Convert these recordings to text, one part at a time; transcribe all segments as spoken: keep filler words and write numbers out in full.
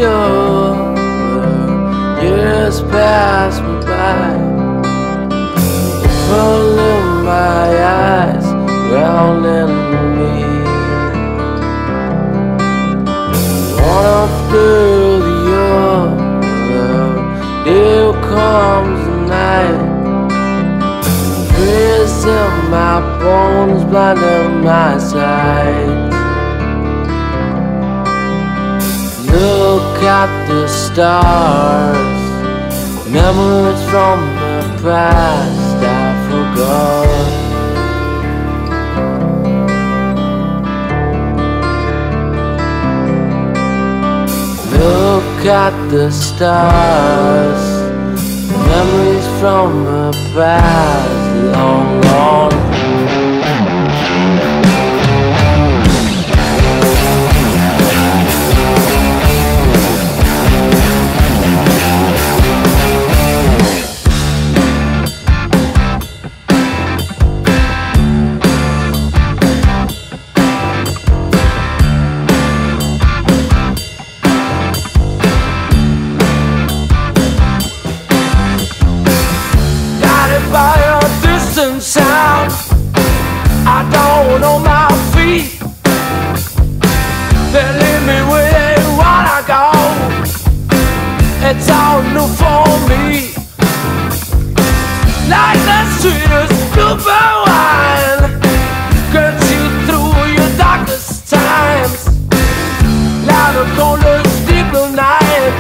other. Years pass me by, pulling my eyes round into me. One after the other, there comes the night, freezing my bones, blinding my sight. Look at the stars, memories from the past I forgot. Look at the stars, memories from the past long gone. By a distant sound, I don't know my feet. They lead me where they wanna go. It's all new for me, like the sweetest bluebird wine, gets you through your darkest times, like the coldest deep of night,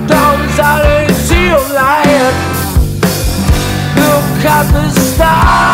comes out into your light. Look at the stars.